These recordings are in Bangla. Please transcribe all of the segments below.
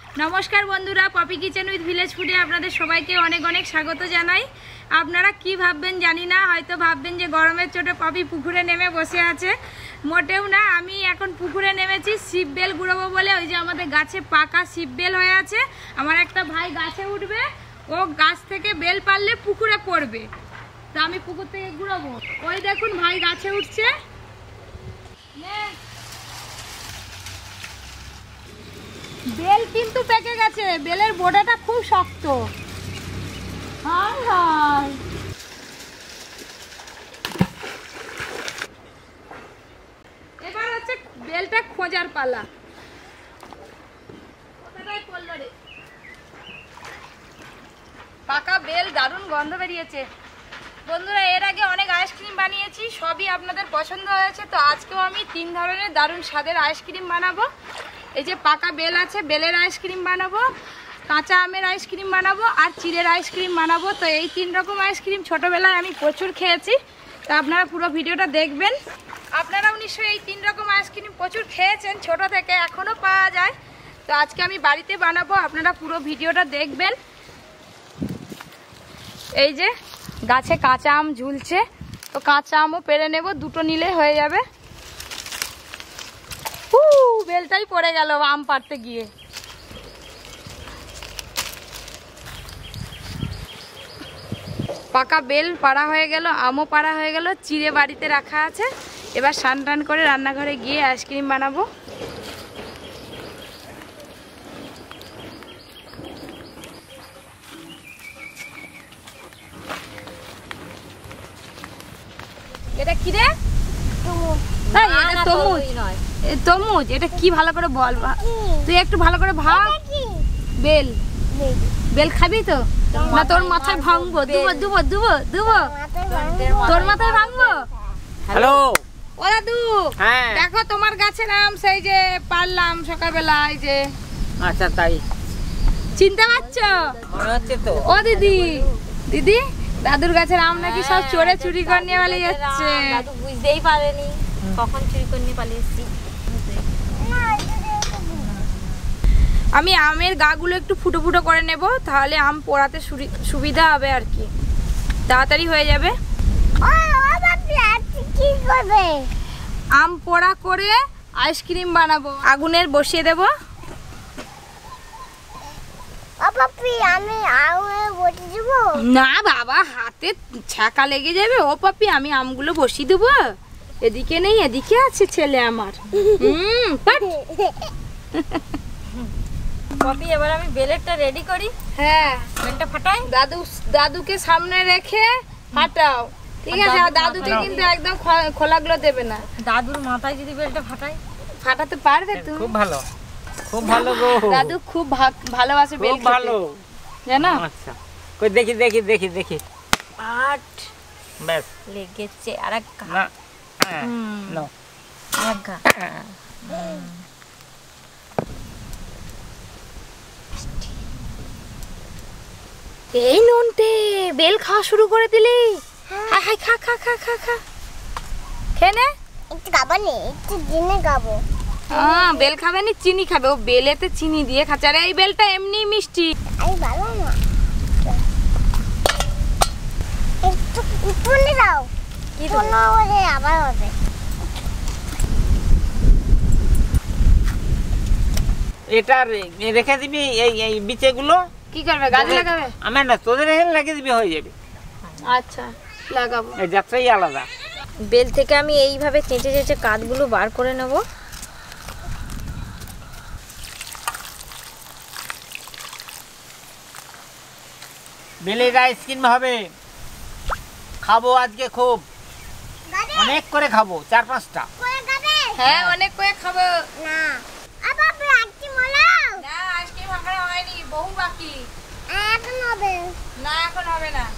নমস্কার বন্ধুরা, পপি কিচেন উইথ ভিলেজ ফুডে আপনাদের সবাইকে অনেক অনেক স্বাগত জানাই। আপনারা কি ভাববেন জানি না, হয়তো ভাববেন যে গরমের চোটে পপি পুকুরে নেমে বসে আছে। মোটেও না, আমি এখন পুকুরে নেমেছি শিপ বেল গুঁড়োবো বলে। ওই যে আমাদের গাছে পাকা শিপ বেল হয়ে আছে, আমার একটা ভাই গাছে উঠবে, ও গাছ থেকে বেল পারলে পুকুরে পড়বে, তা আমি পুকুর থেকে গুঁড়োবো। ওই দেখুন ভাই গাছে উঠছে। বেল কিন্তু পেকে গেছে, বেলের বোটাটা খুব শক্ত। হাই হাই, এবার হচ্ছে বেলটা খোঁজার পালা। পাকা বেল, দারুণ গন্ধ বেরিয়েছে। বন্ধুরা, এর আগে অনেক আইসক্রিম বানিয়েছি, সবই আপনাদের পছন্দ হয়েছে। তো আজকেও আমি 3 ধরনের দারুণ স্বাদের আইসক্রিম বানাবো। এই যে পাকা বেল আছে, বেলের আইসক্রিম বানাবো, কাঁচা আমের আইসক্রিম বানাবো, আর চিড়ের আইসক্রিম বানাবো। তো এই 3 রকম আইসক্রিম ছোটোবেলায় আমি প্রচুর খেয়েছি। তো আপনারা পুরো ভিডিওটা দেখবেন। আপনারাও নিশ্চয়ই এই 3 রকম আইসক্রিম প্রচুর খেয়েছেন ছোটো থেকে, এখনও পাওয়া যায়। তো আজকে আমি বাড়িতে বানাবো, আপনারা পুরো ভিডিওটা দেখবেন। এই যে গাছে কাঁচা আম ঝুলছে, তো কাঁচা আমও পেরে নেব, 2টো নিলে হয়ে যাবে। বেলটাই পড়ে গেল আম পাড়তে গিয়ে। পাকা বেল পাড়া হয়ে গেল, আমও পাড়া হয়ে গেল, চিড়ে বাড়িতে রাখা আছে। এবার স্নান টান করে রান্নাঘরে গিয়ে আইসক্রিম বানাবো। এটা কি রে? তরমুজ। এটা কি ভালো করে বল, তুই একটু ভালো করে ভাব। বেল, বেল খাবি তো? না তোর মাথায় ভাঙবো, তোর মাথায় ভাঙবো। হ্যালো ও দাদু, দেখো তোমার গাছের আম সেই যে পারলাম সকালবেলা। এই যে আচ্ছা, তাই চিনতে পারছো? মনে হচ্ছে তো। ও দিদি, দিদি দাদুর গাছের আম নাকি সব চোরে চুরি করে নিয়ে পালিয়ে যাচ্ছে। দাদু বুঝতেই পারেনি কখন চুরি করে নিয়ে পালিয়ে এসেছি। আমি আমের গাগুলো একটু ফুটো ফুটো করে নেব, তাহলে আম পোড়াতে সুবিধা হবে আর কি, তাড়াতাড়ি হয়ে যাবে। আম পোড়া করে আইসক্রিম বানাবো, আগুনের বসিয়ে দেব। না বাবা, হাতে ছ্যাঁকা লেগে যাবে। ও পাপি, আমি আমগুলো বসিয়ে দেবো। এদিকে নেই, এদিকে আছে ছেলে আমার। পপি, এবার আমি বেলেরটা রেডি করি। হ্যাঁ, বেলটা ফাটাই। দাদুকে সামনে রেখে ফাটাও, ঠিক আছে? আর দাদুকে কিন্তু একদম খোলাগুলো দেবে না। দাদুর মাথায় যদি বেলটা ফাটাই, ফাটাতে পারবে তুমি? খুব ভালো, খুব ভালো গো। দাদু খুব ভালোবাসে বেল খেতে, ভালো জানো? আচ্ছা, কই দেখি দেখি দেখি দেখি। আট ব্যাস লেগেছে। আর এক না, নাও এই নুনটে বেল খাওয়া শুরু করে দিলি। হাই হাই, খা খা খা খা খা, খেয়ে নে। একটু খাবো নি, একটু দিনে খাবো। বেল খাবে নি, চিনি খাবে। ও বেলেতে চিনি দিয়ে খাচ্ছে। আর এই বেলটা এমনি মিষ্টি। আরে ভালো না, একটু উপরে দাও। কি বলো ওরে, আবার হবে। এটা রেখে দিবি, এই বিচেগুলো। কি করবে, গাছে লাগাবে? আমি না, তোদের এখানে লাগিয়ে দিবি, হয়ে যাবে। আচ্ছা, লাগাবো। এই যাত্রাই আলাদা। বেল থেকে আমি এইভাবে চেঁচে চেঁচে কাঠগুলো বার করে নেব। বেলের আইসক্রিম হবে, খাবো আজকে খুব, অনেক করে খাবো, 4-5টা। হ্যাঁ, অনেক করে খাবো। না আবার আইসক্রিম হলো না, আইসক্রিম এখনো হয়নি, বহু বাকি। এখন হবে না, এখন হবে না।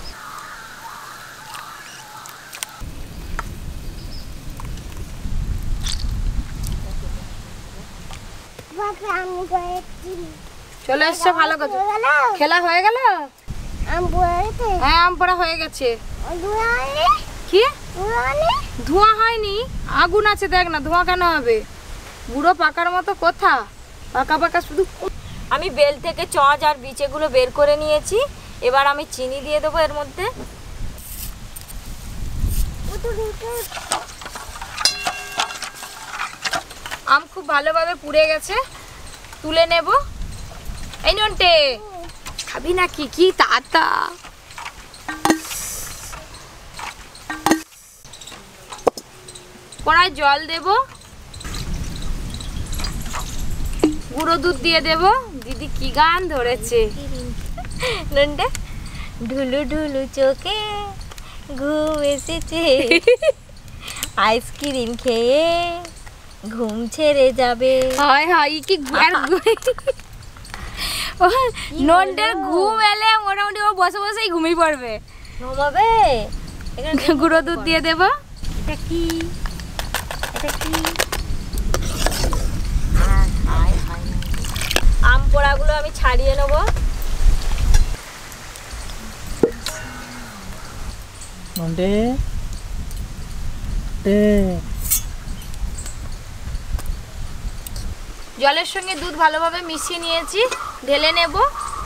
চলে এসছো, ভালো কথা। খেলা হয়ে গেল? হ্যাঁ, আম পোড়া হয়ে গেছে। কি ধোঁয়া হয়নি, আগুন আছে, দেখ না, ধোঁয়া কেন হবে? বুড়ো পাকার মতো কথা, পাকা পাকা শুধু। আমি বেল থেকে চঁচ আর বিচেগুলো বের করে নিয়েছি। এবার আমি চিনি দিয়ে দেবো এর মধ্যে। আম খুব ভালোভাবে পুড়ে গেছে, তুলে নেব। এই নন্টে, খাবি নাকি? কি তাতা! কড়াই জল দেব, গুঁড়ো দুধ দিয়ে দেব। দিদি কি গান ধরেছে! নন্টে, ঢুলু ঢুলু চোখে ঘুম এসেছে, আইসক্রিম খেয়ে ঘুম ছেড়ে যাবে। হায় হায়, কি নন্টের ঘুম এলে মোটামুটি ও বসে বসেই ঘুমিয়ে পড়বে। ঘুমাবে। গুঁড়ো দুধ দিয়ে দেব। এটা কি? আম পোড়াগুলো আমি ছাড়িয়ে নেব। জলের সঙ্গে দুধ ভালোভাবে মিশিয়ে নিয়েছি, ঢেলে নেব।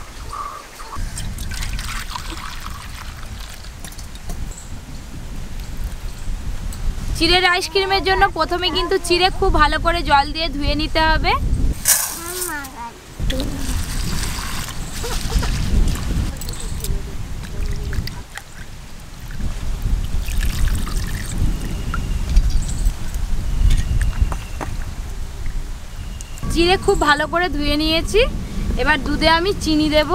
চিড়ের আইসক্রিমের জন্য প্রথমে কিন্তু চিড়ে খুব ভালো করে জল দিয়ে ধুয়ে নিতে হবে। চিড়ে খুব ভালো করে ধুয়ে নিয়েছি। এবার দুধে আমি চিনি দেব।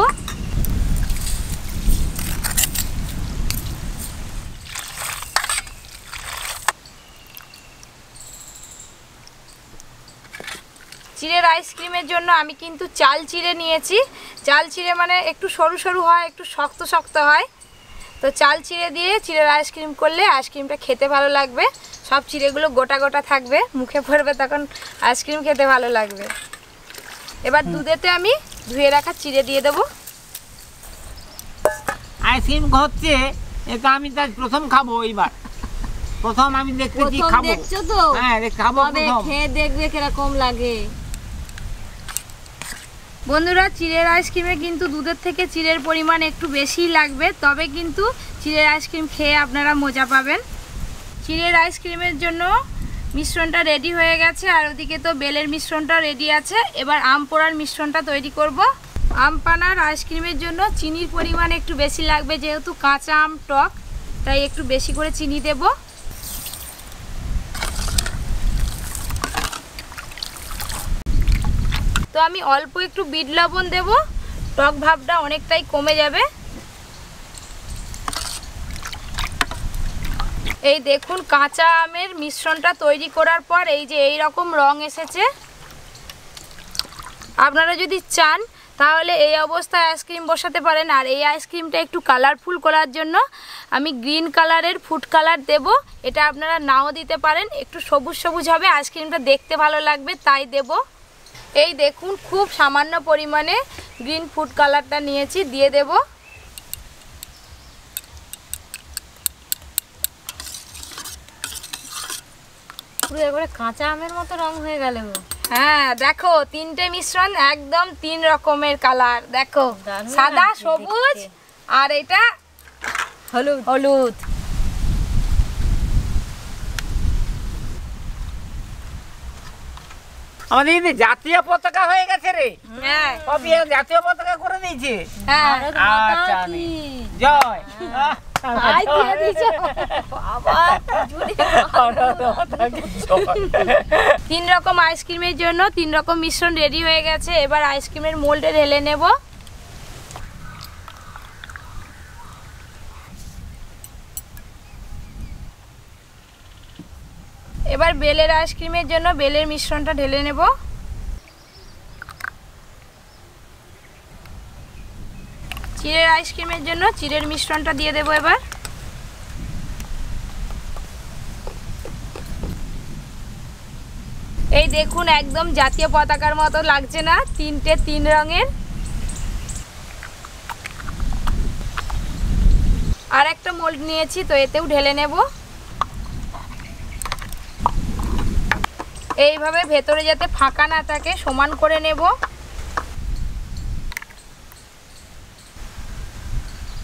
চিড়ের আইসক্রিমের জন্য আমি কিন্তু চাল চিড়ে নিয়েছি। চাল চিড়ে মানে একটু সরু সরু হয়, একটু শক্ত শক্ত হয়। তো চাল চিড়ে দিয়ে চিড়ের আইসক্রিম করলে আইসক্রিমটা খেতে ভালো লাগবে। সব চিড়েগুলো গোটা গোটা থাকবে, মুখে পড়বে, তখন আইসক্রিম খেতে ভালো লাগবে। এবার দুধেতে আমি ধুয়ে রাখা চিড়ে দিয়ে দেবো। আইসক্রিম হচ্ছে, এটা আমি তার প্রথম খাবো। এইবার প্রথম আমি দেখতেছি, খাবো। দেখছো তো? হ্যাঁ, খাবো। খেয়ে দেখবে কিরকম লাগে। বন্ধুরা, চিড়ের আইসক্রিমে কিন্তু দুধের থেকে চিড়ের পরিমাণ একটু বেশিই লাগবে, তবে কিন্তু চিড়ের আইসক্রিম খেয়ে আপনারা মজা পাবেন। চিড়ের আইসক্রিমের জন্য মিশ্রণটা রেডি হয়ে গেছে, আর ওদিকে তো বেলের মিশ্রণটা রেডি আছে। এবার আম পোড়ার মিশ্রণটা তৈরি করব। আম পানার আইসক্রিমের জন্য চিনির পরিমাণ একটু বেশি লাগবে, যেহেতু কাঁচা আম টক, তাই একটু বেশি করে চিনি দেব। তো আমি অল্প একটু বিট লবণ দেব, টক ভাবটা অনেকটাই কমে যাবে। এই দেখুন, কাঁচা আমের মিশ্রণটা তৈরি করার পর এই যে এই রকম রং এসেছে। আপনারা যদি চান তাহলে এই অবস্থায় আইসক্রিম বসাতে পারেন। আর এই আইসক্রিমটা একটু কালারফুল করার জন্য আমি গ্রিন কালারের ফুড কালার দেব। এটা আপনারা নাও দিতে পারেন, একটু সবুজ সবুজ হবে, আইসক্রিমটা দেখতে ভালো লাগবে, তাই দেব। এই দেখুন, খুব সামান্য পরিমাণে গ্রিন ফুড কালারটা নিয়েছি, দিয়ে দেব। পুরো একবারে কাঁচা আমের মতো রং হয়ে গেল। হ্যাঁ, দেখো, তিনটে মিশ্রণ, একদম 3 রকমের কালার। দেখো, সাদা, সবুজ আর এটা হলুদ। আমাদের এই জাতীয় পতাকা হয়ে গেছে রে। হ্যাঁ, পপি জাতীয় পতাকা করে দিয়েছে। হ্যাঁ, আচ্ছা, জয়। আই দিয়ে দিছো বাবা, জুড়ে 3 রকম আইসক্রিমের জন্য 3 রকম মিশ্রণ রেডি হয়ে গেছে। এবার আইসক্রিমের মোল্ডে ঢেলে নেব। এবার বেলের আইসক্রিমের জন্য বেলের মিশ্রণটা ঢেলে নেব। চিড়ের আইসক্রিমের জন্য চিড়ের মিশ্রণটা দিয়ে দেব। এবার এই দেখুন, একদম জাতীয় পতাকার মতো লাগছে না? 3 রঙের। আর একটা মোল্ড নিয়েছি, তো এতেও ঢেলে নেব। এইভাবে ভেতরে যাতে ফাঁকা না থাকে সমান করে নেব।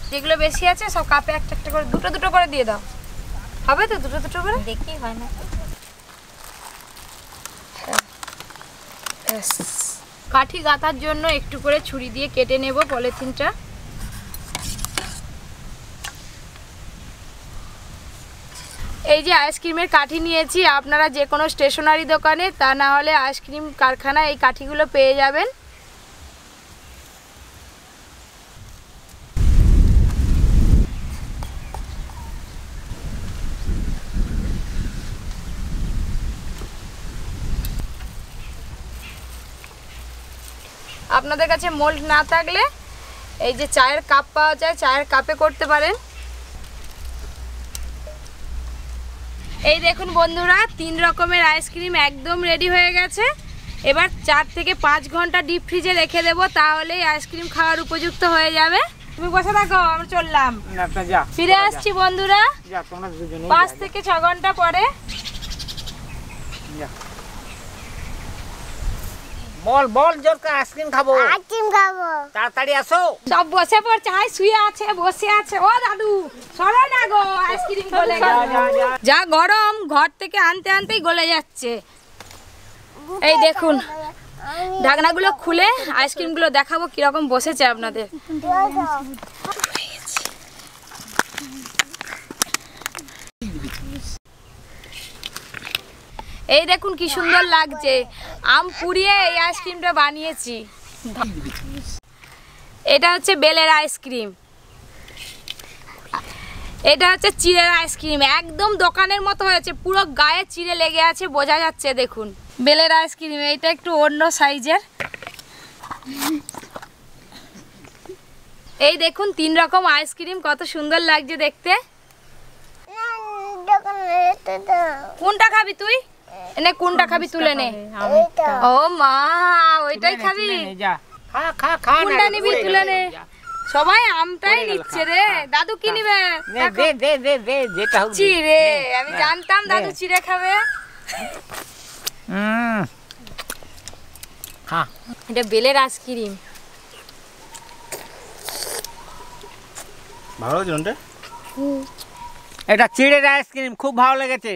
যেগুলো বেশি আছে সব কাপে একটা একটা করে দুটো দুটো করে দিয়ে দাও। হবে তো দুটো দুটো করে? দেখি হয় না। কাঠি গাঁথার জন্য একটু করে ছুরি দিয়ে কেটে নেব পলিথিনটা। এই যে আইসক্রিমের কাঠি নিয়েছি, আপনারা যে কোনো স্টেশনারি দোকানে তা না হলে আইসক্রিম কারখানায় এই কাঠিগুলো পেয়ে যাবেন। আপনাদের কাছে মোল্ড না থাকলে এই যে চায়ের কাপ পাওয়া যায়, চায়ের কাপে করতে পারেন। এই দেখুন বন্ধুরা, 3 রকমের আইসক্রিম একদম রেডি হয়ে গেছে। এবার 4 থেকে 5 ঘন্টা ডিপ ফ্রিজে রেখে দেবো, তাহলেই আইসক্রিম খাওয়ার উপযুক্ত হয়ে যাবে। তুমি বসে থাকো, আমরা চললাম। ফিরে আসছি বন্ধুরা 5 থেকে 6 ঘন্টা পরে। বল বল জোরকার আইসক্রিম খাবো। আইসক্রিম খাবো। তাড়াতাড়ি আসো। সব বসে পড়ছে, হাই শুয়ে আছে, বসে আছে। ও দাদু সরো না গো, আইসক্রিম গলে গেল। যা গরম, ঘর থেকে আনতে আনতেই গলে যাচ্ছে। এই দেখুন ঢাকনাগুলো খুলে আইসক্রিমগুলো দেখাবো কিরকম বসেছে আপনাদের। এই দেখুন কি সুন্দর লাগছে, আম পুড়িয়ে এই আইসক্রিমটা বানিয়েছি। এটা হচ্ছে বেলের আইসক্রিম, এটা হচ্ছে চিড়ের আইসক্রিম। একদম দোকানের মতো হয়েছে, পুরো গায়ে চিড়ে লেগে আছে, বোঝা যাচ্ছে। দেখুন বেলের আইসক্রিম, এইটা একটু অন্য সাইজের। এই দেখুন 3 রকম আইসক্রিম, কত সুন্দর লাগছে দেখতে। কোনটা খাবি তুই? এনে কোনটা খাবি তুলে নে। ও মা, ওইটাই খাবি? কোনটা নিবি তুলে নে। সবাই আমটাই নিচ্ছে রে। দাদু কি নিবে? চিড়ে। আমি জানতাম দাদু চিড়ে খাবে। এটা বেলের আইসক্রিম। ভালো লাগছে। এটা চিড়ের আইসক্রিম, খুব ভালো লেগেছে,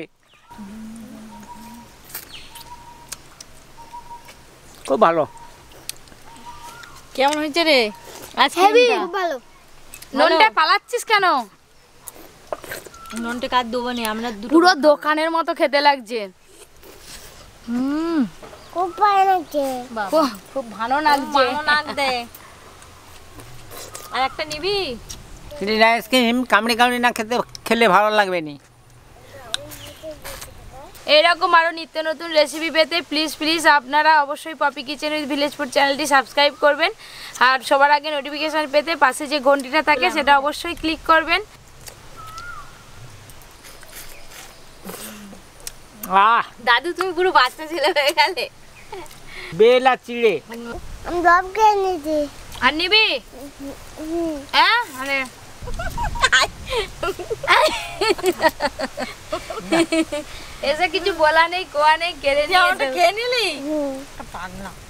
খুব ভালো। কেমন হয়েছে রে আইসক্রিমটা? খুব ভালো। ননটা পালাচ্ছিস কেন? ননটা কাট দেবো না, আমরা পুরো দোকানের মতো খেতে লাগছে। খুব ভালো লাগছে। খুব ভালো লাগছে। ভালো লাগছে। আর একটা নিবি? চিড়ের আইসক্রিম কামড়ি কামড়ি না খেলে ভালো লাগবে না। এরকম আরও নিত্য নতুন রেসিপি পেতে প্লিজ আপনারা অবশ্যই poppy kitchen with village food চ্যানেলটি সাবস্ক্রাইব করবেন। আর সবার আগে নোটিফিকেশান পেতে পাশে যে ঘন্টিটা থাকে সেটা অবশ্যই ক্লিক করবেন। দাদু তুমি পুরো বাচ্চা ছেলে হয়ে গেলে। বেল আর চিড়ে আমি সব খেয়ে নিয়েছি। আর নিবি? হ্যাঁ, আরে এসে কিছু বলা নেই, কোয়া নেই, কেড়ে নিয়ে খেয়ে নিলি? হুম। পাগলা।